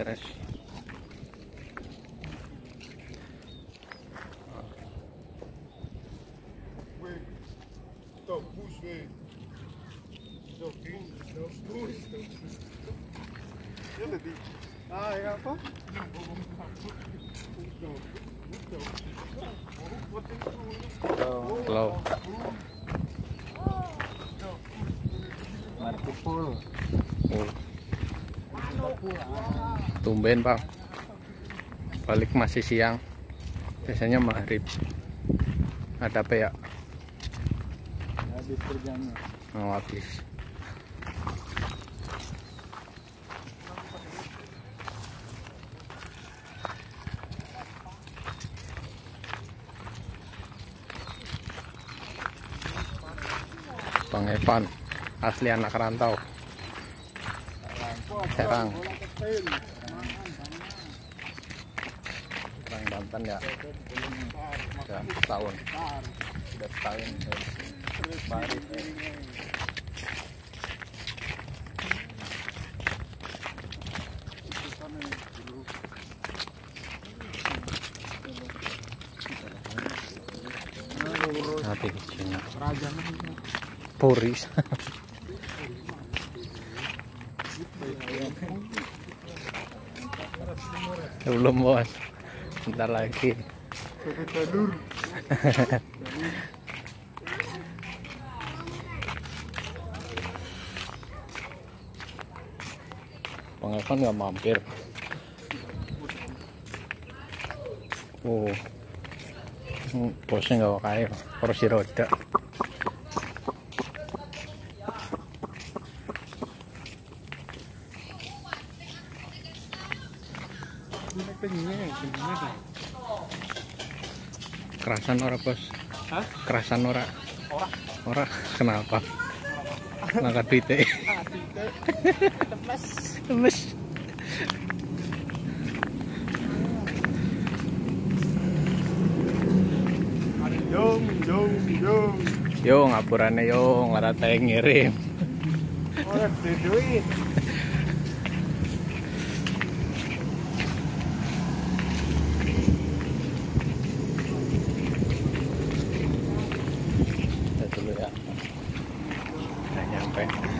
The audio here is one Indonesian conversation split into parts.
beres. Halo. Tumben Bang, balik masih siang, biasanya maghrib. Ada apa ya? Habis kerjanya. Oh, habis. Bang Evan, asli anak rantau. Serang. Serang Banten ya. Sudah setahun. Sudah setahun. Baru. Hati Cina. Puris. Belum bos, bentar lagi. Bang Evan nggak mampir. Oh, bosnya nggak pakai kursi roda. Kerasan ora bos? Hah? Kerasan ora? Ora. Ora, kenapa? Ngangkat duitnya. Temes. Yo ngapurannya yo, ngarata yang ngirim. Ora duit. Dulu ya, udah nyampe.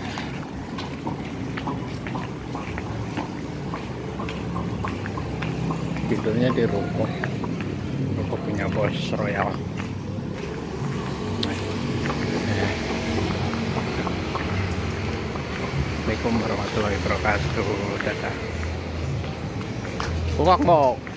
Tidurnya di ruko punya bos Royal. Assalamualaikum warahmatullahi wabarakatuh. Dadah. Buang mau.